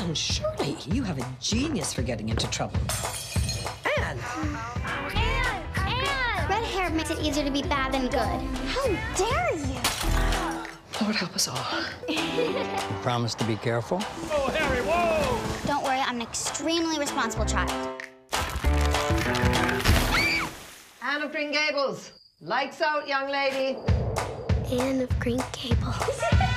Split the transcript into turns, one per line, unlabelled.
Anne, surely you have a genius for getting into trouble. Anne!
Anne! Red hair makes it easier to be bad than good. How dare you?
Lord help us all.
Promise to be careful?
Oh, Harry, whoa!
Don't worry, I'm an extremely responsible child.
Anne of Green Gables. Lights out, young lady.
Anne of Green Gables.